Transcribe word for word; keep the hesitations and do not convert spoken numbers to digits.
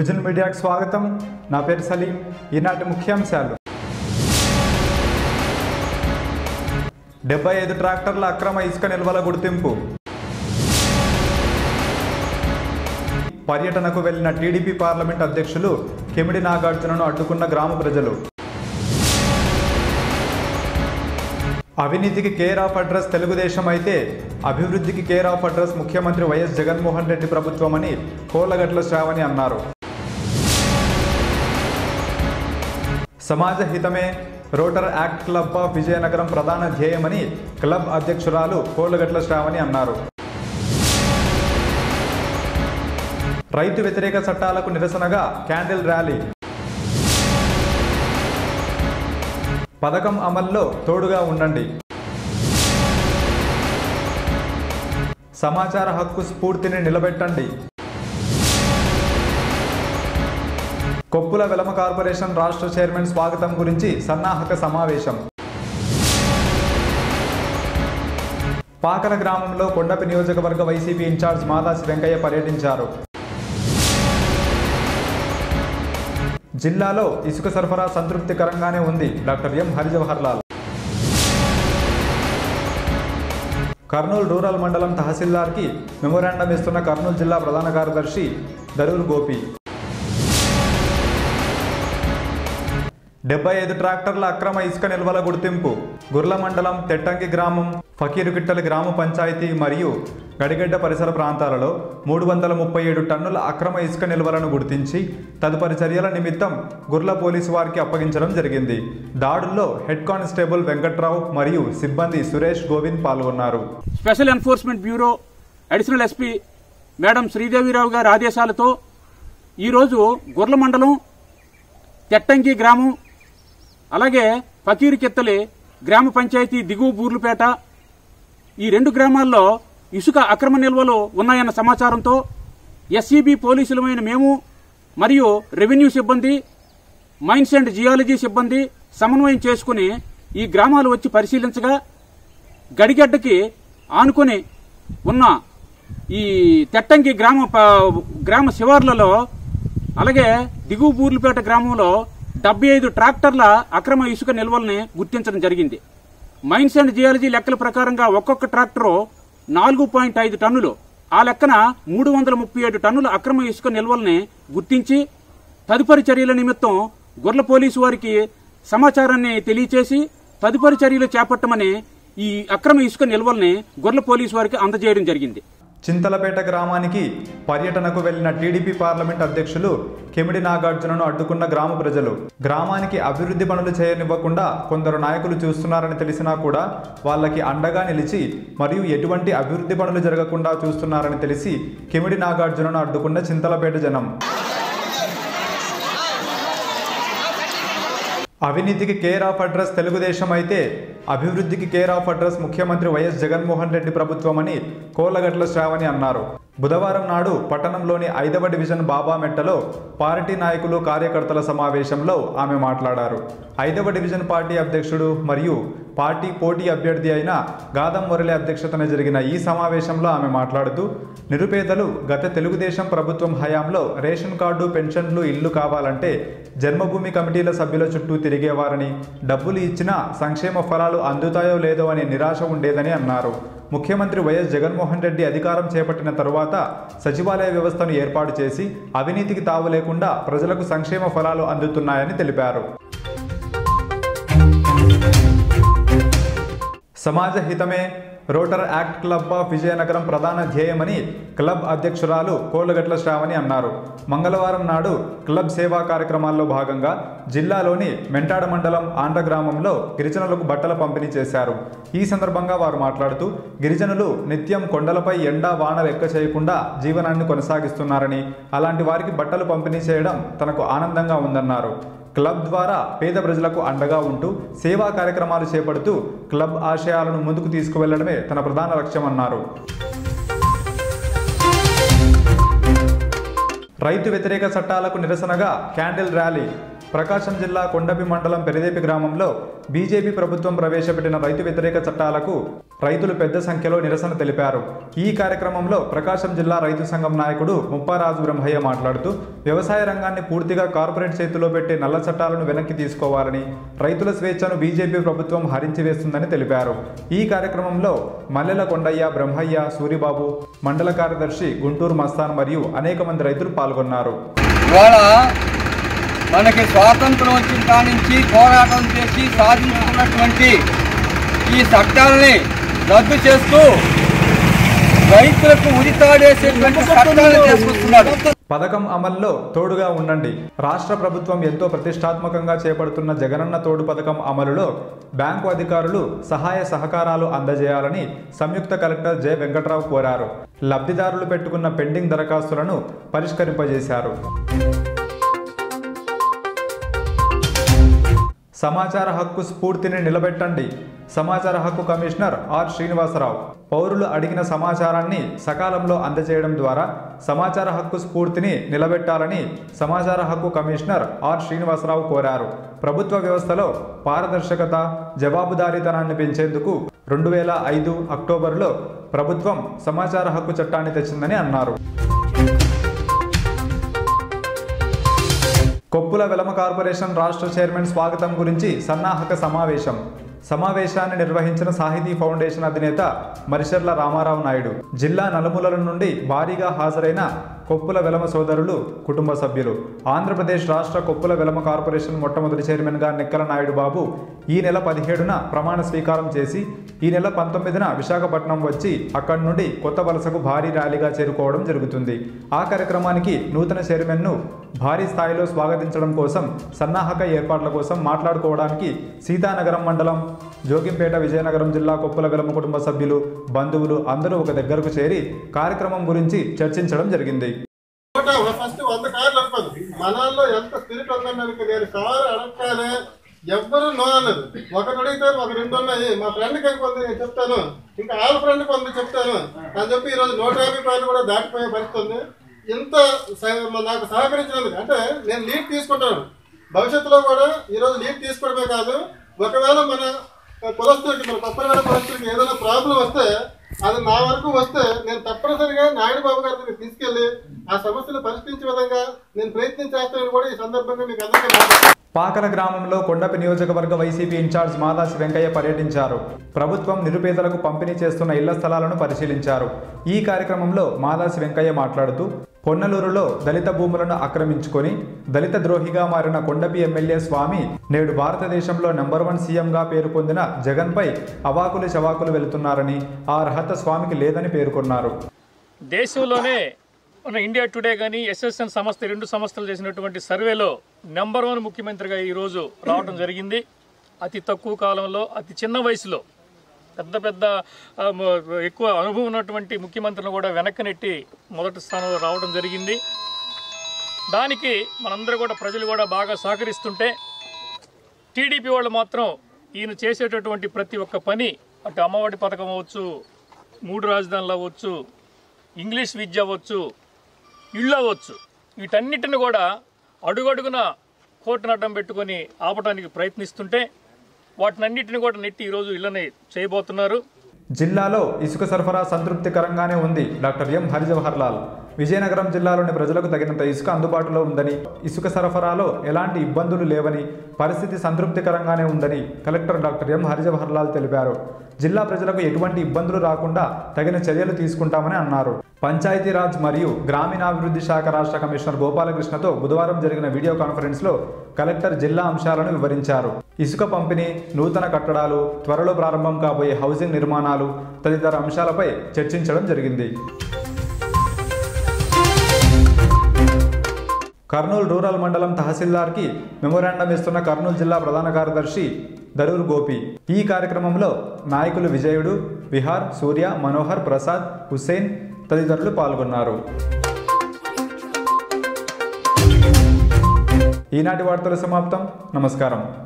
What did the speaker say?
భుజన్ మీడియాకు స్వాగతం. నా పేరు సలీం. ఈనాటి ముఖ్యాంశాలు: డెబ్బై ఐదు ట్రాక్టర్ల అక్రమ ఇసుక నిల్వల గుర్తింపు, పర్యటనకు వెళ్లిన టీడీపీ పార్లమెంట్ అధ్యక్షులు కెమిడి నాగార్జునను అడ్డుకున్న గ్రామ ప్రజలు, అవినీతికి కేర్ ఆఫ్ అడ్రస్ తెలుగుదేశం అయితే అభివృద్ధికి కేర్ ఆఫ్ అడ్రస్ ముఖ్యమంత్రి వైఎస్ జగన్మోహన్ రెడ్డి ప్రభుత్వమని కోలగట్ల శ్రావణి అన్నారు. సమాజ హితమే rotaract club of Vizianagaram ప్రధాన ధ్యేయమని క్లబ్ అధ్యక్షురాలు కోలగట్ల శ్రావణి అన్నారు. రైతు వ్యతిరేక చట్టాలకు నిరసనగా క్యాండిల్ ర్యాలీ, పథకం అమల్లో తోడుగా ఉండండి, సమాచార హక్కు స్ఫూర్తిని నిలబెట్టండి, కొప్పుల వెలమ కార్పొరేషన్ రాష్ట్ర చైర్మన్ స్వాగతం గురించి సన్నాహక సమావేశం, పాకల గ్రామంలో కొండపి నియోజకవర్గ వైసీపీ ఇన్ఛార్జ్ మాదాసి వెంకయ్య పర్యటించారు. జిల్లాలో ఇసుక సరఫరా సంతృప్తికరంగానే ఉంది. Doctor M Harijawahar Lal. Kurnool rural మండలం తహసీల్దార్కి మెమోరాండం ఇస్తున్న కర్నూలు జిల్లా ప్రధాన కార్యదర్శి దరూర్ గోపి. డెబ్బై ఐదు ట్రాక్టర్ల అక్రమ ఇసుక నిల్వల గుర్తింపు. గుర్ల మండలం తెట్టంకి గ్రామం, ఫకీరుగిట్టల గ్రామ పంచాయతీ మరియు గడిగడ్డ పరిసర ప్రాంతాలలో మూడు వందల ముప్పై ఏడు టన్నుల అక్రమ ఇసుక నిల్వలను గుర్తించి తదుపరి చర్యల నిమిత్తం గుర్ల పోలీసు వారికి అప్పగించడం జరిగింది. దాడుల్లో హెడ్ కానిస్టేబుల్ వెంకట్రావు మరియు సిబ్బంది సురేష్ గోవింద్ పాల్గొన్నారు. Special enforcement bureau additional SP madam Sridevi Rao గారి ఆదేశాలతో ఈరోజు గుర్ల మండలం తెట్టంకి గ్రామం, అలాగే ఫకీరుకిత్తలి గ్రామ పంచాయతీ దిగువ బూర్లుపేట, ఈ రెండు గ్రామాల్లో ఇసుక అక్రమ నిల్వలు ఉన్నాయన్న సమాచారంతో ఎస్సీబీ పోలీసులమైన మేము మరియు రెవెన్యూ సిబ్బంది, మైన్స్ అండ్ జియాలజీ సిబ్బంది సమన్వయం చేసుకుని ఈ గ్రామాలు వచ్చి పరిశీలించగా గడిగడ్డకి ఆనుకొని ఉన్న ఈ తెట్టంకి గ్రామ గ్రామ శివార్లలో అలాగే దిగువ బూర్లుపేట గ్రామంలో డెబ్బై ఐదు ట్రాక్టర్ల అక్రమ ఇసుక నిల్వల్ని గుర్తించడం జరిగింది. మైన్స్ అండ్ జియాలజీ లెక్కల ప్రకారంగా ఒక్కొక్క ట్రాక్టరు నాలుగు పాయింట్ ఐదు టన్నులు, ఆ లెక్కన మూడు వందల ముప్పై ఏడు టన్నుల అక్రమ ఇసుక నిల్వల్ని గుర్తించి తదుపరి చర్యల నిమిత్తం గుర్ల పోలీసు వారికి సమాచారాన్ని తెలియచేసి తదుపరి చర్యలు చేపట్టమని ఈ అక్రమ ఇసుక నిల్వల్ని గుర్ల పోలీసు వారికి అందజేయడం జరిగింది. చింతలపేట గ్రామానికి పర్యటనకు వెళ్లిన టీడీపీ పార్లమెంట్ అధ్యక్షులు కెమిడి నాగార్జునను అడ్డుకున్న గ్రామ ప్రజలు. గ్రామానికి అభివృద్ధి పనులు చేయనివ్వకుండా కొందరు నాయకులు చూస్తున్నారని తెలిసినా కూడా వాళ్ళకి అండగా నిలిచి మరియు ఎటువంటి అభివృద్ధి పనులు జరగకుండా చూస్తున్నారని తెలిసి కెమిడి నాగార్జునను అడ్డుకున్న చింతలపేట జనం. అవినీతికి కేర్ ఆఫ్ అడ్రస్ తెలుగుదేశం అయితే అభివృద్ధికి కేర్ ఆఫ్ అడ్రస్ ముఖ్యమంత్రి వైఎస్ జగన్మోహన్ రెడ్డి ప్రభుత్వమని కోలగట్ల శ్రావణి అన్నారు. బుధవారం నాడు పట్టణంలోని ఐదవ డివిజన్ బాబామెట్టలో పార్టీ నాయకులు కార్యకర్తల సమావేశంలో ఆమె మాట్లాడారు. ఐదవ డివిజన్ పార్టీ అధ్యక్షుడు మరియు పార్టీ పోటీ అభ్యర్థి అయిన గాదం మురళి అధ్యక్షతన జరిగిన ఈ సమావేశంలో ఆమె మాట్లాడుతూ నిరుపేదలు గత తెలుగుదేశం ప్రభుత్వం హయాంలో రేషన్ కార్డు, పెన్షన్లు, ఇల్లు కావాలంటే జన్మభూమి కమిటీల సభ్యుల చుట్టూ తిరిగేవారని, డబ్బులు ఇచ్చినా సంక్షేమ ఫలాలు అందుతాయో లేదో అనే నిరాశ ఉండేదని అన్నారు. ముఖ్యమంత్రి వైఎస్ జగన్మోహన్ రెడ్డి అధికారం చేపట్టిన తరువాత సచివాలయ వ్యవస్థను ఏర్పాటు చేసి అవినీతికి తావు లేకుండా ప్రజలకు సంక్షేమ ఫలాలు అందుతున్నాయని తెలిపారు. సమాజ హితమే rotaract club of Vizianagaram ప్రధాన ధ్యేయమని క్లబ్ అధ్యక్షురాలు కోలగట్ల శ్రావణి అన్నారు. మంగళవారం నాడు క్లబ్ సేవా కార్యక్రమాల్లో భాగంగా జిల్లాలోని మెంటాడ మండలం ఆంధ్ర గ్రామంలో గిరిజనులకు బట్టల పంపిణీ చేశారు. ఈ సందర్భంగా వారు మాట్లాడుతూ గిరిజనులు నిత్యం కొండలపై ఎండా వాన లెక్క చేయకుండా జీవనాన్ని కొనసాగిస్తున్నారని, అలాంటి వారికి బట్టలు పంపిణీ చేయడం తనకు ఆనందంగా ఉందన్నారు. క్లబ్ ద్వారా పేద ప్రజలకు అండగా ఉంటూ సేవా కార్యక్రమాలు చేపడుతూ క్లబ్ ఆశయాలను ముందుకు తీసుకువెళ్లడమే తన ప్రధాన లక్ష్యమన్నారు. రైతు వ్యతిరేక చట్టాలకు నిరసనగా క్యాండిల్ ర్యాలీ. ప్రకాశం జిల్లా కొండపి మండలం పెరిదేపి గ్రామంలో బీజేపీ ప్రభుత్వం ప్రవేశపెట్టిన రైతు వ్యతిరేక చట్టాలకు రైతులు పెద్ద సంఖ్యలో నిరసన తెలిపారు. ఈ కార్యక్రమంలో ప్రకాశం జిల్లా రైతు సంఘం నాయకుడు ముప్పారాజు బ్రహ్మయ్య మాట్లాడుతూ వ్యవసాయ రంగాన్ని పూర్తిగా కార్పొరేట్ చేతిలో పెట్టి నల్ల చట్టాలను వెనక్కి తీసుకోవాలని, రైతుల స్వేచ్ఛను బీజేపీ ప్రభుత్వం హరించి వేస్తుందని తెలిపారు. ఈ కార్యక్రమంలో మల్లెల కొండయ్య, బ్రహ్మయ్య, సూరిబాబు, మండల కార్యదర్శి గుంటూరు మస్తాన్ మరియు అనేక మంది రైతులు పాల్గొన్నారు. మనకి స్వాతంత్రం వచ్చిన కాడి నుంచి పోరాటం చేసి సాధించుకున్నటువంటి ఈ చట్టాలని రద్దు చేస్తూ రైతులకు ఉరితాడేసేటువంటి చట్టాలను తీసుకొస్తున్నారు. పథకం అమల్లో తోడుగా ఉండండి. రాష్ట్ర ప్రభుత్వం ఎంతో ప్రతిష్టాత్మకంగా చేపడుతున్న జగనన్న తోడు పథకం అమలులో బ్యాంకు అధికారులు సహాయ సహకారాలు అందజేయాలని సంయుక్త కలెక్టర్ జె వెంకట్రావు కోరారు. లబ్ధిదారులు పెట్టుకున్న పెండింగ్ దరఖాస్తులను పరిష్కరింపజేశారు. సమాచార హక్కు స్ఫూర్తిని నిలబెట్టండి. సమాచార హక్కు కమిషనర్ ఆర్ శ్రీనివాసరావు పౌరులు అడిగిన సమాచారాన్ని సకాలంలో అందజేయడం ద్వారా సమాచార హక్కు స్ఫూర్తిని నిలబెట్టాలని సమాచార హక్కు కమిషనర్ ఆర్ శ్రీనివాసరావు కోరారు. ప్రభుత్వ వ్యవస్థలో పారదర్శకత, జవాబుదారీతనాన్ని పెంచేందుకు రెండు వేల ఐదు అక్టోబర్లో ప్రభుత్వం సమాచార హక్కు చట్టాన్ని తెచ్చిందని అన్నారు. కొప్పుల వెలమ కార్పొరేషన్ రాష్ట్ర చైర్మన్ స్వాగతం గురించి సన్నాహక సమావేశం. సమావేశాన్ని నిర్వహించిన సాహితీ ఫౌండేషన్ అధినేత మరిషర్ల రామారావు నాయుడు. జిల్లా నలుమూలల నుండి భారీగా హాజరైన కొప్పుల వెలమ సోదరులు, కుటుంబ సభ్యులు. ఆంధ్రప్రదేశ్ రాష్ట్ర కొప్పుల వెలమ కార్పొరేషన్ మొట్టమొదటి చైర్మన్గా నిక్కల నాయుడు బాబు ఈ నెల పదిహేడున ప్రమాణ స్వీకారం చేసి ఈ నెల పంతొమ్మిదిన విశాఖపట్నం వచ్చి అక్కడి నుండి కొత్త వలసకు భారీ ర్యాలీగా చేరుకోవడం జరుగుతుంది. ఆ కార్యక్రమానికి నూతన చైర్మన్ను భారీ స్థాయిలో స్వాగతించడం కోసం సన్నాహక ఏర్పాట్ల కోసం మాట్లాడుకోవడానికి సీతానగరం మండలం, జోగింపేట, విజయనగరం జిల్లా కొప్పుల వెలమ కుటుంబ సభ్యులు, బంధువులు అందరూ ఒక దగ్గరకు చేరి కార్యక్రమం గురించి చర్చించడం జరిగింది. ఫస్ట్ వంద కార్లు అనుకోదు, మనల్లో ఎంత స్పిరిట్ ఉందన్నది నేను కారు అడగానే ఎవ్వరు నో అన్నది. ఒకరు అడిగితే ఒక రెండు ఉన్నాయి, మా ఫ్రెండ్కి కొంత నేను చెప్తాను, ఇంకా వాళ్ళ ఫ్రెండ్ కొంత చెప్తాను అని చెప్పి ఈరోజు నూట యాభై రూపాయలు కూడా దాటిపోయే పరిస్థితి ఉంది. ఇంత నాకు సహకరించినందుకు అంటే నేను లీడ్ తీసుకుంటాను. భవిష్యత్తులో కూడా ఈరోజు లీడ్ తీసుకోవడమే కాదు, ఒకవేళ మన కులస్తులకి, మన కొప్పరవేళ కులస్తులకి ఏదైనా ప్రాబ్లం వస్తే అది నా వరకు వస్తే నేను తప్పనిసరిగా నాయుడు బాబు గారి దగ్గరికి తీసుకెళ్లి ఆ సమస్యను పరిష్కరించే విధంగా నేను ప్రయత్నం చేస్తానని కూడా ఈ సందర్భంగా మీకు అందరికీ. పాకల గ్రామంలో కొండపి నియోజకవర్గ వైసీపీ ఇన్ఛార్జ్ మాదాసి వెంకయ్య పర్యటించారు. ప్రభుత్వం నిరుపేదలకు పంపిణీ చేస్తున్న ఇళ్ల స్థలాలను పరిశీలించారు. ఈ కార్యక్రమంలో మాదాసి వెంకయ్య మాట్లాడుతూ పొన్నలూరులో దళిత భూములను ఆక్రమించుకొని దళిత ద్రోహిగా మారిన కొండపి ఎమ్మెల్యే స్వామి నేడు భారతదేశంలో నెంబర్ వన్ సీఎంగా పేరు పొందిన జగన్పై అవాకులు చవాకులు వెళుతున్నారని, ఆ అర్హత స్వామికి లేదని పేర్కొన్నారు. దేశంలోనే మన ఇండియా టుడే కానీ ఎస్ఎస్ఎన్ సంస్థ రెండు సంస్థలు చేసినటువంటి సర్వేలో నెంబర్ వన్ ముఖ్యమంత్రిగా ఈరోజు రావడం జరిగింది. అతి తక్కువ కాలంలో, అతి చిన్న వయసులో పెద్ద పెద్ద ఎక్కువ అనుభవం ఉన్నటువంటి ముఖ్యమంత్రులను కూడా వెనక్కి నెట్టి మొదటి స్థానంలో రావడం జరిగింది. దానికి మనందరూ కూడా ప్రజలు కూడా బాగా సహకరిస్తుంటే టీడీపీ వాళ్ళు మాత్రం ఈయన చేసేటటువంటి ప్రతి ఒక్క పని, అటు అమ్మఒడి పథకం అవ్వచ్చు, మూడు రాజధానులు అవ్వచ్చు, ఇంగ్లీష్ విద్య అవ్వచ్చు, ఇళ్ళు అవ్వచ్చు, వీటన్నిటిని కూడా అడుగడుగున కోర్టును అడ్డం పెట్టుకొని ఆపడానికి ప్రయత్నిస్తుంటే వాటినన్నింటిని కూడా నెట్టి ఈరోజు ఇళ్ళని చేయబోతున్నారు. జిల్లాలో ఇసుక సరఫరా సంతృప్తికరంగానే ఉంది. డాక్టర్ ఎం హరిజవహర్ లాల్ విజయనగరం జిల్లాలోని ప్రజలకు తగినంత ఇసుక అందుబాటులో ఉందని, ఇసుక సరఫరాలో ఎలాంటి ఇబ్బందులు లేవని, పరిస్థితి సంతృప్తికరంగానే ఉందని collector doctor M Harijawahar Lal తెలిపారు. జిల్లా ప్రజలకు ఎటువంటి ఇబ్బందులు రాకుండా తగిన చర్యలు తీసుకుంటామని అన్నారు. పంచాయతీరాజ్ మరియు గ్రామీణాభివృద్ధి శాఖ రాష్ట్ర కమిషనర్ గోపాలకృష్ణతో బుధవారం జరిగిన వీడియో కాన్ఫరెన్స్లో కలెక్టర్ జిల్లా అంశాలను వివరించారు. ఇసుక పంపిణీ, నూతన కట్టడాలు, త్వరలో ప్రారంభం కాబోయే హౌసింగ్ నిర్మాణాలు తదితర అంశాలపై చర్చించడం జరిగింది. కర్నూలు రూరల్ మండలం తహసీల్దార్కి మెమోరాండం ఇస్తున్న కర్నూలు జిల్లా ప్రధాన కార్యదర్శి దరూర్ గోపి. ఈ కార్యక్రమంలో నాయకులు విజయుడు, విహార్, సూర్య, మనోహర్, ప్రసాద్, హుస్సేన్ తదితరులు పాల్గొన్నారు. ఈనాటి వార్తలు సమాప్తం. నమస్కారం.